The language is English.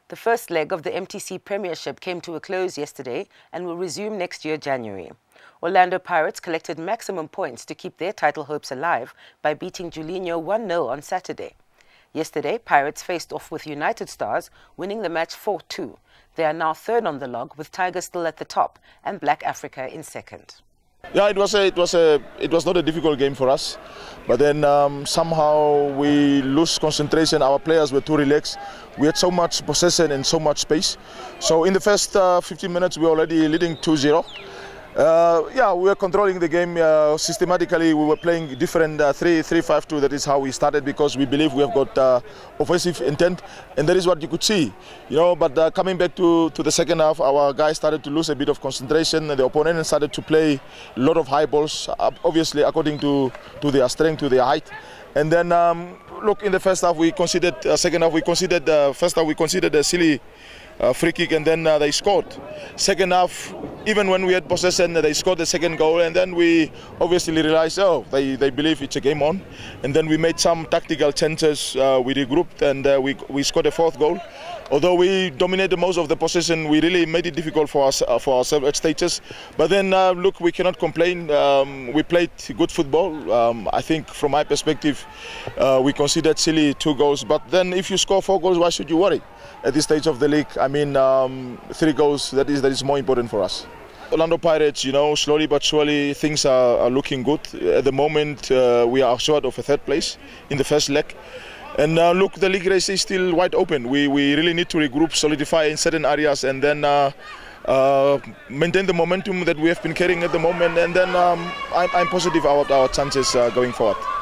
The first leg of the MTC Premiership came to a close yesterday and will resume next year, January. Orlando Pirates collected maximum points to keep their title hopes alive by beating Julinho 1-0 on Saturday. Yesterday, Pirates faced off with United Stars, winning the match 4-2. They are now third on the log, with Tigers still at the top and Black Africa in second. Yeah, it was not a difficult game for us, but then somehow we lose concentration. Our players were too relaxed. We had so much possession and so much space. So in the first 15 minutes, we were already leading 2-0. Yeah, we were controlling the game systematically. We were playing different 3-5-2. That is how we started, because we believe we have got offensive intent, and that is what you could see. You know, but coming back to the second half, our guys started to lose a bit of concentration. The opponent started to play a lot of high balls, obviously according to their strength, to their height. And then look, in the first half we conceded. Second half we conceded. First half we conceded a silly free kick, and then they scored. Second half, even when we had possession, they scored the second goal, and then we obviously realized, oh, they believe it's a game on. And then we made some tactical changes. We regrouped, and we scored a fourth goal. Although we dominated most of the possession, we really made it difficult for ourselves at stages. But then, look, we cannot complain. We played good football. I think, from my perspective, we conceded silly 2 goals. But then, if you score 4 goals, why should you worry at this stage of the league? I mean, 3 goals, that is more important for us. Orlando Pirates, you know, slowly but surely things are looking good. At the moment, we are short of a 3rd place in the first leg. And look, the league race is still wide open. We really need to regroup, solidify in certain areas, and then maintain the momentum that we have been carrying at the moment. And then I'm positive about our chances going forward.